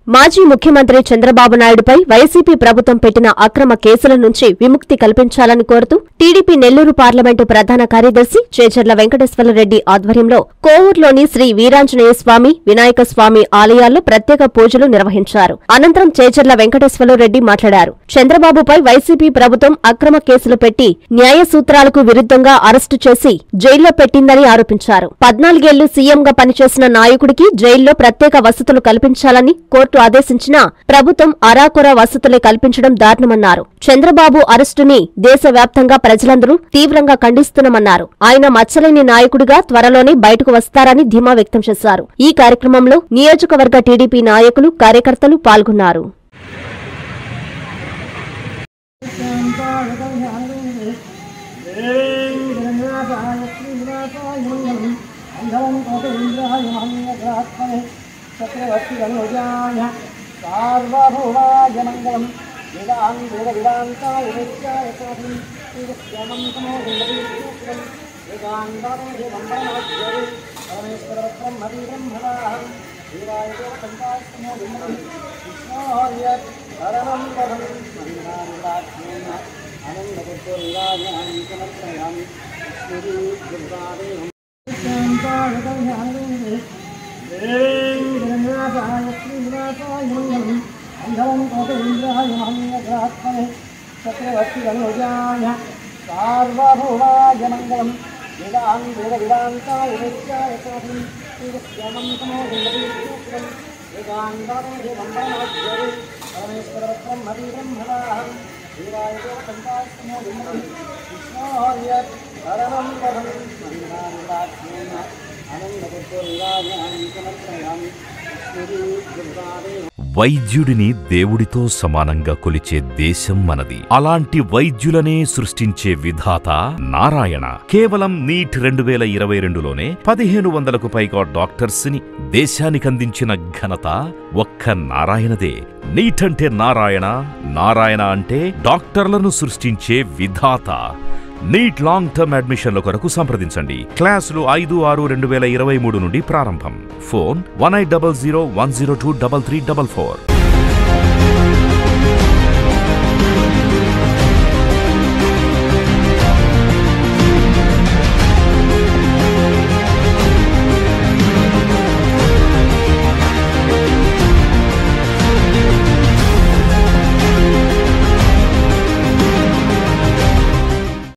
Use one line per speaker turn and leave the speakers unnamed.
మాజీ ముఖ్యమంత్రి చంద్రబాబు నాయుడుపై వైసీపీ ప్రభుత్వం పెట్టిన అక్రమ కేసుల నుంచి విముక్తి కల్పించాలని కోరుతూ టీడీపీ నెల్లూరు పార్లమెంటు ప్రధాన కార్యదర్శి చేజర్ల వెంకటేశ్వరరెడ్డి ఆధ్వర్యంలో కోవూరులోని శ్రీ వీరాంజనేయ స్వామి వినాయక స్వామి ఆలయాల్లో ప్రత్యేక పూజలు నిర్వహించారు. అనంతరం చేజర్ల వెంకటేశ్వరరెడ్డి మాట్లాడారు. చంద్రబాబుపై వైసీపీ ప్రభుత్వం అక్రమ కేసులు పెట్టి న్యాయ సూత్రాలకు విరుద్ధంగా అరెస్టు చేసి జైల్లో పెట్టిందని ఆరోపించారు. 14 ఏళ్లు సీఎంగా పనిచేసిన నాయకుడికి జైల్లో ప్రత్యేక వసతులు కల్పించాలని కోర్టు ఆదేశించినా ప్రభుత్వం అరాకొర వసతులే కల్పించడం దారుణమన్నారు. చంద్రబాబు అరెస్టుని దేశవ్యాప్తంగా ప్రజలందరూ తీవ్రంగా ఖండిస్తున్నామన్నారు. ఆయన మచ్చలేని నాయకుడిగా త్వరలోనే బయటకు వస్తారని ధీమా వ్యక్తం చేశారు. ఈ కార్యక్రమంలో నియోజకవర్గ టీడీపీ నాయకులు, కార్యకర్తలు పాల్గొన్నారు.
చక్రవర్తి గణోజాయ సార్వభౌమాయ మంగళం వేదాం వేదవిదాంతాయ నిత్యాయ సాధం శ్రీరస్యామం సమోదం వేదాంతాయ పరమేశ్వరత్వం హరి బ్రహ్మదాహం దేవాయ దేవతంతాస్తమోదం విష్ణోయ శరణం పదం మందారాజ్ఞేన ఆనందపుత్రాయామి సమర్పయామి శ్రీ దుర్గాదేవం చక్రవర్తి గణోజాయ సార్వభౌమాయ మంగళం వేదాం వేదవిదాంతాయ నిత్యాయ సాధం శ్రీరస్యామం సమోదం వేదాంతాయ పరమేశ్వరత్వం హరి బ్రహ్మదాహం దేవాయ దేవతంతాస్తమోదం విష్ణోయ శరణం పదం మందారాజ్ఞేన ఆనందపుత్రాయామి సమర్పయామి శ్రీ దుర్గాదేవం.
వైద్యుడిని దేవుడితో సమానంగా కొలిచే దేశం మనది. అలాంటి వైద్యులనే సృష్టించే విధాత నారాయణ. కేవలం నీట్ 2022లోనే 1500కు పైగా డాక్టర్స్ ని దేశానికందించిన ఘనత ఒక్క నారాయణదే. నీట్ అంటే నారాయణ, నారాయణ అంటే డాక్టర్లను సృష్టించే విధాత. నీట్ లాంగ్ టర్మ్ అడ్మిషన్ల కొరకు సంప్రదించండి. క్లాసులు 5/6/2023 నుండి ప్రారంభం. ఫోన్ 1800 102 3344.